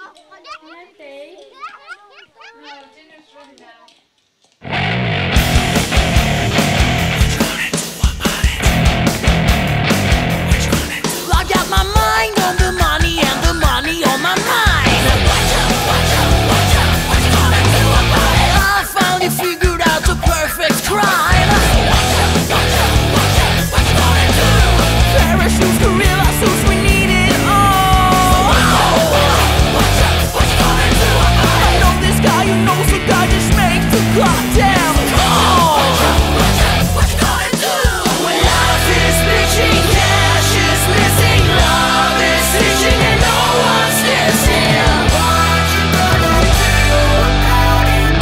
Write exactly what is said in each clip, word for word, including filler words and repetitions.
Latte? No, dinner's ready now. I got my mind on the money and the money on my mind. Watch out, watch out, watch out, what you gonna do about it? I finally figured out the perfect crime. Watch out, watch out, watch out, what you gonna do? Parachutes, gorilla suits, we need it all. Watch out, what you gonna do about it? I know this guy who knows the guy, just make the goddamn call. Watch out, watch out, what you gonna do? When life is bitching, cash is missing, love is itching, and no one's listening. What you gonna do about it?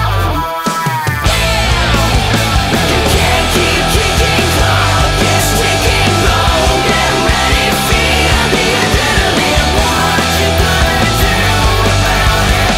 You can't keep kicking, clock is ticking, go get ready, feel the adrenaline. What you gonna do about it?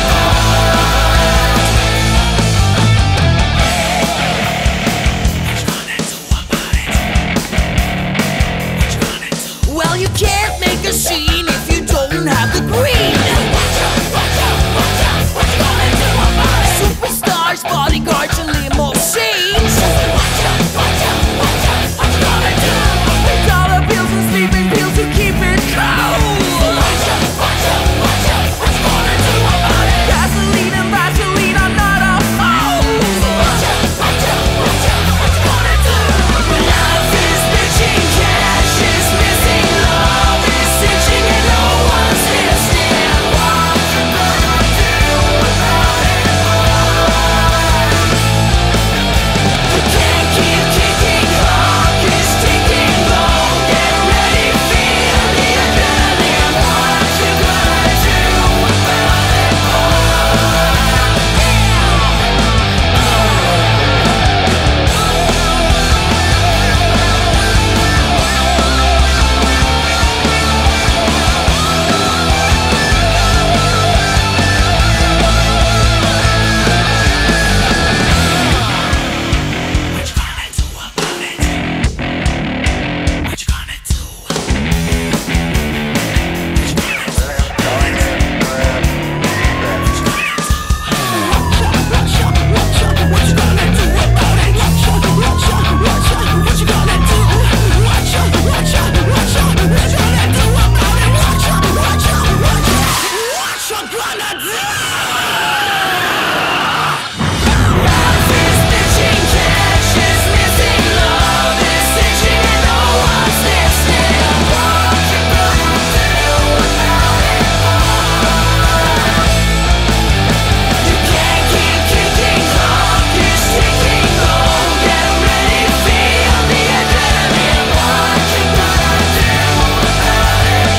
Well, you can't make a scene if you don't have the green. Watch out, watch out, watch out, what you gonna do about it? Superstars, bodyguards, and limousines. Watch out, watch out, watch out, what you gonna do? With dollar bills and sleeping pills to keep it cold. Watch out, watch out, watch out, what you gonna do about it? Gasoline and Vaseline, I'm not a fool. Watch out, watch out, watch out, what you gonna do? When life is bitching, cash is missing, love is itching, and no one's listening. What you gonna do about it? You can't keep kicking, clock is ticking, go get ready, feel the adrenaline. What you gonna do about it? What you gonna do about it? What you gonna do? Life is bitching, cash is missing, love is itching, and no one's listening. What you gonna do about it? You can't keep kicking, clock is ticking, go get ready, feel the adrenaline. What you gonna do about it?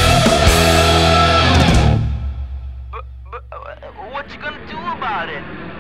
But, but, uh, what you gonna do about it?